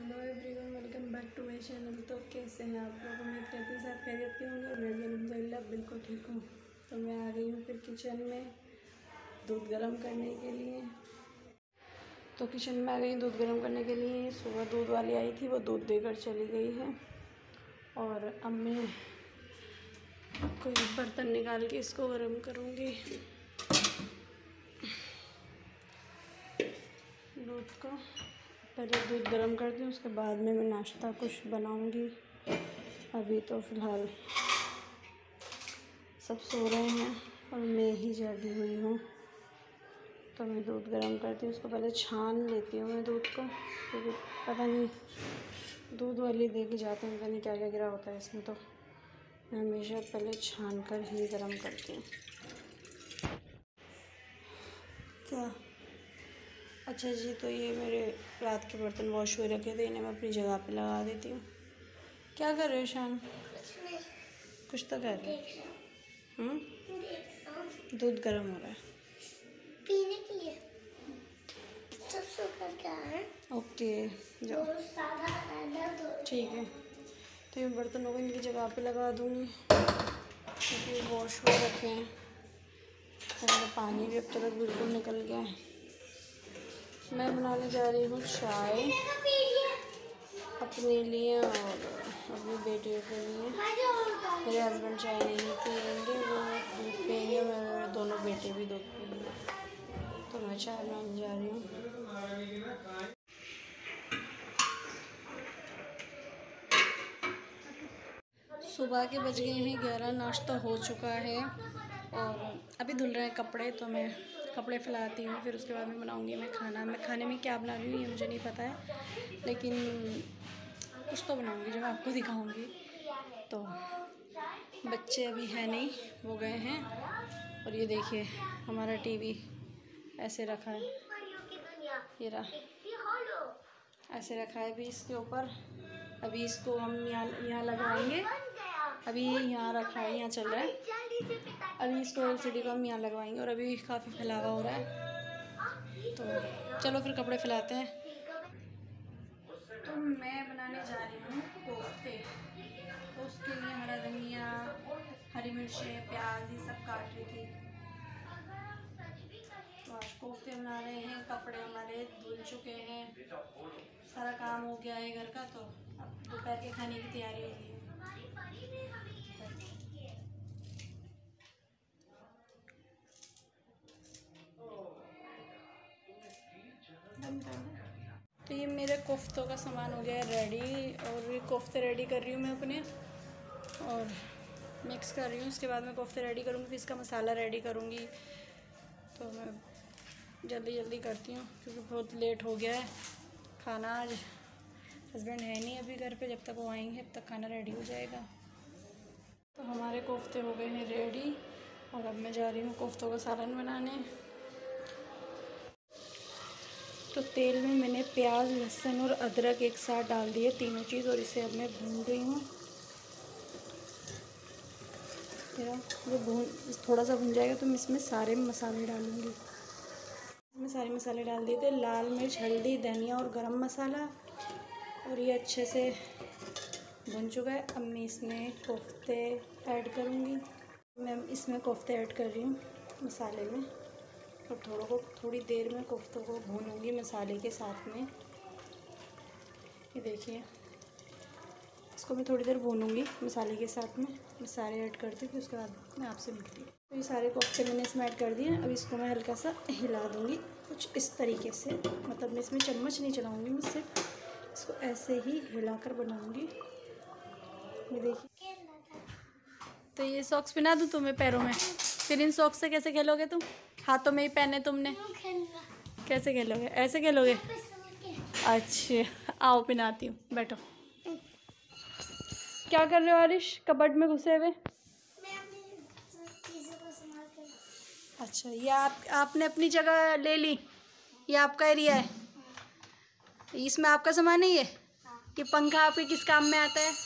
Hello everyone, welcome back to my channel. तो कैसे हैं आप लोग? उम्मीद करती हूँ सब खैरियत के होंगे और मैं भी अल्हम्दुलिल्लाह बिल्कुल ठीक हूँ। तो मैं आ गई हूँ फिर किचन में दूध गर्म करने के लिए। तो किचन में आ गई दूध गर्म करने के लिए। सुबह दूध वाली आई थी, वो दूध देकर चली गई है और अब मैं कोई बर्तन निकाल के इसको गर्म करूँगी दूध को। पहले दूध गर्म करती हूँ, उसके बाद में मैं नाश्ता कुछ बनाऊँगी। अभी तो फ़िलहाल सब सो रहे हैं और मैं ही जागी हुई हूँ। तो मैं दूध गर्म करती हूँ, उसको पहले छान लेती हूँ मैं दूध को, क्योंकि पता नहीं दूध वाली दे के जाते हैं, पता नहीं क्या क्या गिरा होता है इसमें। तो मैं हमेशा पहले छान कर ही गर्म करती हूँ। क्या? अच्छा जी, तो ये मेरे रात के बर्तन वॉश हुए रखे थे, इन्हें मैं अपनी जगह पे लगा देती हूँ। क्या कर रहे हो शान? कुछ तो कर रहे हो। दूध गर्म हो रहा है पीने के लिए। सब शुगर क्या है? ओके जाओ, ठीक है। तो ये बर्तनों को इनकी जगह पे लगा दूँगी, क्योंकि वॉश हुए रखे हैं और पानी भी अब तक बिल्कुल निकल गया है। मैं बनाने जा रही हूँ चाय अपने लिए और अपनी बेटियों के लिए। मेरे हस्बैंड चाय नहीं पिएंगे, वो दूध पिएंगे, मेरे दोनों बेटे भी दूध पिएंगे। तो मैं चाय बनाने जा रही हूँ। सुबह के बज गए हैं 11, नाश्ता हो चुका है और अभी धुल रहे हैं कपड़े। तो मैं कपड़े फैलाती हूँ, फिर उसके बाद में बनाऊँगी मैं खाना। मैं खाने में क्या बना रही हूँ ये मुझे नहीं पता है, लेकिन कुछ तो बनाऊँगी जो मैं आपको दिखाऊँगी। तो बच्चे अभी है नहीं, वो गए हैं। और ये देखिए हमारा टीवी ऐसे रखा है, ये रहा ऐसे रखा है अभी इसके ऊपर। अभी इसको हम यहाँ लगवाएंगे। अभी यहाँ रखा है, यहाँ चल रहा है। अभी इसको एलसीडी को हम यहाँ लगवाएंगे और अभी काफ़ी फैलावा हो रहा है। तो चलो फिर कपड़े फैलाते हैं। तो मैं बनाने जा रही हूँ कोफ्ते। तो उसके लिए हरा धनिया, हरी मिर्चें, प्याज ये सब काट रही थी। तो आज कोफ्ते बना रहे हैं। कपड़े हमारे धुल चुके हैं, सारा काम हो गया है घर का। तो अब दोपहर के खाने की तैयारी होगी। तो ये मेरे कोफ्तों का सामान हो गया है रेडी, और ये कोफ्ते रेडी कर रही हूँ मैं अपने और मिक्स कर रही हूँ। उसके बाद मैं कोफ्ते रेडी करूँगी, फिर इसका मसाला रेडी करूँगी। तो मैं जल्दी जल्दी करती हूँ क्योंकि बहुत लेट हो गया है। खाना आज हस्बैंड है नहीं अभी घर पे, जब तक वो आएंगे तब तक खाना रेडी हो जाएगा। तो हमारे कोफ्ते हो गए हैं रेडी और अब मैं जा रही हूँ कोफ्तों का सालन बनाने। तो तेल में मैंने प्याज, लहसुन और अदरक एक साथ डाल दिए, तीनों चीज़, और इसे अब मैं भून रही हूँ। वो थोड़ा सा भून जाएगा तो मैं इसमें सारे मसाले डालूँगी। इसमें सारे मसाले डाल दिए थे, लाल मिर्च, हल्दी, धनिया और गरम मसाला, और ये अच्छे से भुन चुका है। अब मैं इसमें कोफ्ते ऐड करूँगी। मैं इसमें कोफ्ते ऐड कर रही हूँ मसाले में, और थोड़ी देर में कोफ्तों को भूनूंगी मसाले के साथ में। ये देखिए इसको मैं थोड़ी देर भूनूंगी मसाले के साथ में। मैं सारे ऐड करती हूँ, फिर उसके बाद मैं आपसे मिलती हूँ। तो ये सारे कोफ्ते मैंने इसमें ऐड कर दिए। अब इसको मैं हल्का सा हिला दूँगी कुछ इस तरीके से, मतलब मैं इसमें चम्मच नहीं चलाऊँगी, मैं सिर्फ इसको ऐसे ही हिलाकर बनाऊँगी। ये देखिए। तो ये सॉक्स पहना दूँ तुम्हें पैरों में? फिर इन सॉक्स से कैसे खेलोगे तुम? हाथों में ही पहने तुमने, कैसे खेलोगे? ऐसे खेलोगे? अच्छा आओ पहनाती हूँ, बैठो। क्या कर रहे हो आरिश? कबर्ड में घुसे हुए? मैं अपनी चीज़ों को संभाल कर। अच्छा, ये आपने अपनी जगह ले ली, ये आपका एरिया है, इसमें आपका सामान है ये? ये पंखा आपके किस काम में आता है?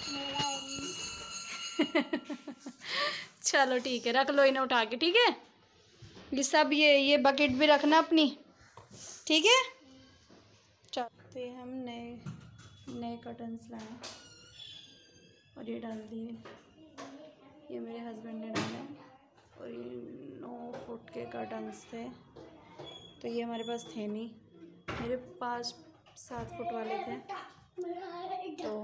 चलो ठीक है, रख लो इन्हें उठा के, ठीक है? ये सब ये बकेट भी रखना अपनी, ठीक है? चलो, तो ये हम नए नए कर्टन्स लाए और ये डाल दिए, ये मेरे हस्बैंड ने डाले और ये 9 फुट के कर्टन्स थे, तो ये हमारे पास थे नहीं, मेरे पास 7 फुट वाले थे, तो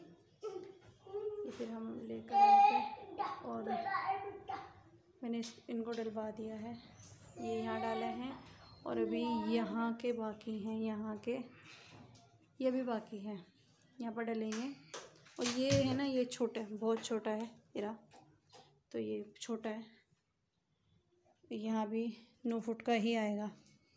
ये फिर हम लेकर आए थे और मैंने इनको डलवा दिया है। ये यहाँ डाले हैं और अभी यहाँ के बाकी हैं, यहाँ के ये भी बाकी हैं, यहाँ पर डलेंगे। और ये है ना, ये छोटा है, बहुत छोटा है मेरा, तो ये छोटा है, यहाँ भी 9 फुट का ही आएगा।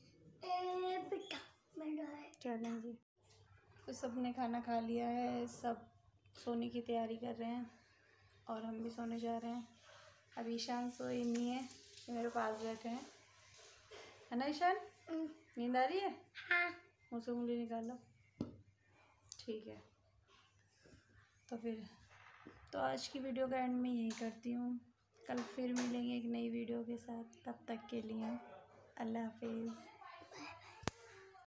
चलें जी, तो सब ने खाना खा लिया है, सब सोने की तैयारी कर रहे हैं और हम भी सोने जा रहे हैं। अभी ईशान सोए नहीं है, ये मेरे पास बैठे हैं, है ना ईशान? नींद आ रही है? हाँ। मुँह से उंगली निकालो, ठीक है। तो फिर तो आज की वीडियो का एंड में यही करती हूँ, कल फिर मिलेंगे एक नई वीडियो के साथ, तब तक के लिए अल्लाह हाफिज़।